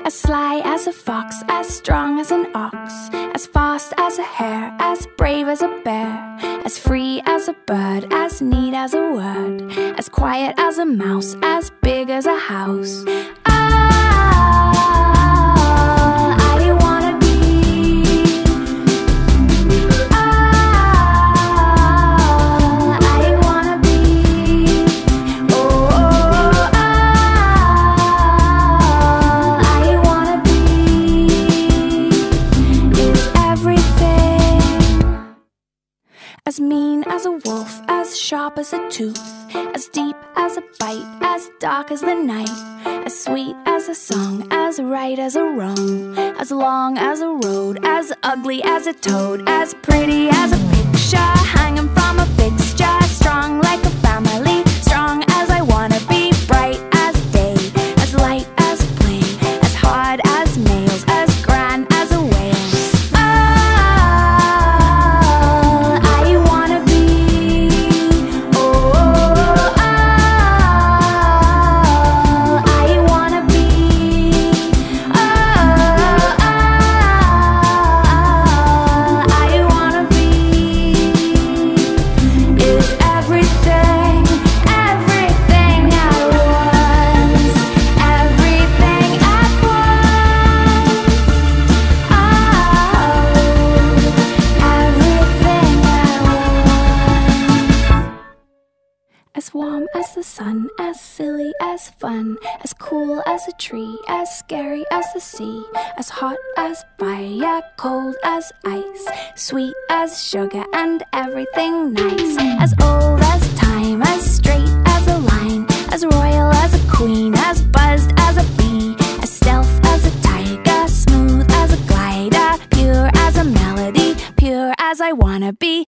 As sly as a fox, as strong as an ox, as fast as a hare, as brave as a bear, as free as a bird, as neat as a word, as quiet as a mouse, as big as a house. I wanna be. I wanna be. I wanna be. Is everything. As mean as a wolf, as sharp as a tooth, as deep as a bite, as dark as the night, as sweet as a song, as right as a wrong, as long as a road, as ugly as a toad, as pretty as a picture hanging from a fixture, strong like a family, strong as I wanna be, bright as day, as light as play, as hard as nails, as grand as a whale. I wanna be. I wanna be. I wanna be. Is everything, everything at once, everything at once. Everything at once. As warm as the sun, as silly as fun, as cool as a tree, as scary as the sea, as hot as fire, cold as ice, sweet as sugar and everything nice, as old as time, as straight as a line, as royal as a queen, as buzzed as a bee, as stealth as a tiger, smooth as a glider, pure as a melody, pure as I wanna be.